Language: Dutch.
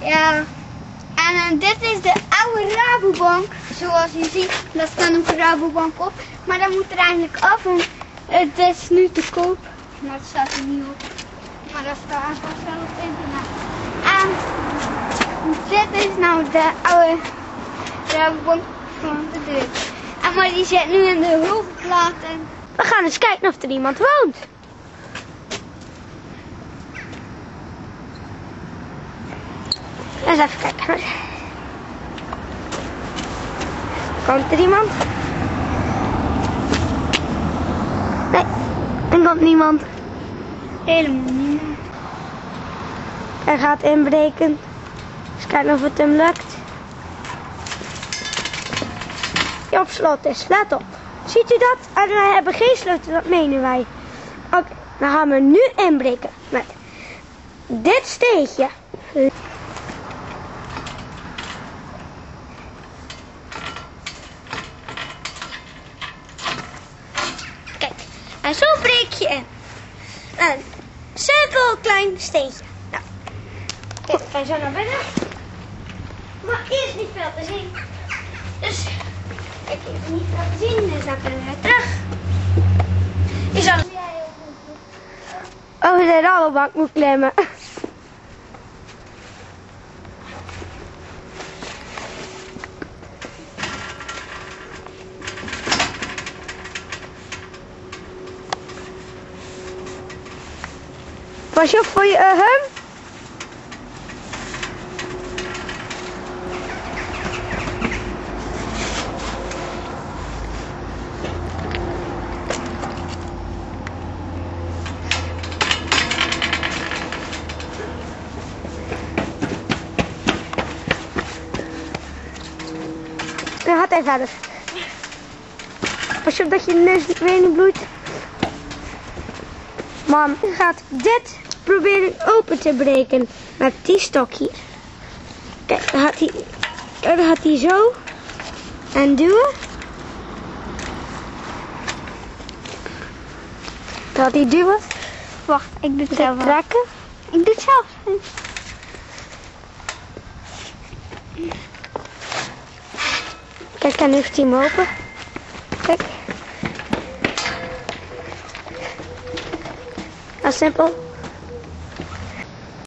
Ja. En dit is de oude Rabobank. Zoals je ziet, daar staat nog een Rabobank op. Maar dat moet er eigenlijk af. En het is nu te koop. Maar het staat er niet op. Maar dat staat wel op internet. En dit is nou de oude Rabobank van de deur. En maar die zit nu in de hoofdplaat. En We gaan eens kijken of er iemand woont. Eens even kijken. Komt er iemand? Nee, er komt niemand. helemaal niet. Hij gaat inbreken. Eens kijken of het hem lukt. Die op slot is, let op. Ziet u dat? En wij hebben geen sleutel, dat menen wij. Oké, dan gaan we nu inbreken met dit steegje. Kijk, en zo breek je in. Een simpel klein steentje. Nou, kijk, we gaan zo naar binnen. Maar eerst niet veel te zien. Dus ik heb het niet laten zien, dus dan kunnen we weer terug. Je zal over de Rabobank moet klimmen. Was je op voor je hum? Dan gaat hij verder. Pas op dat je neus weer niet bloeit. Mam gaat dit proberen open te breken met die stok hier. Kijk, dan gaat hij zo en duwen. Dan gaat hij duwen. Wacht, ik doe het zelf. Trekken. Ik doe het zelf. Kijk, en nu heeft hij hem open. Kijk. Dat is simpel.